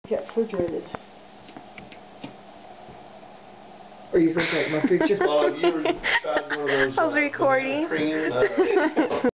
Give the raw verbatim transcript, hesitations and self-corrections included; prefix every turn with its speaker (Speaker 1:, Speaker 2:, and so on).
Speaker 1: Get refrigerated. Are you going to take my picture?
Speaker 2: Well, have you ever tried one of those,
Speaker 3: I was
Speaker 2: uh,
Speaker 3: recording.
Speaker 2: banana cream, uh,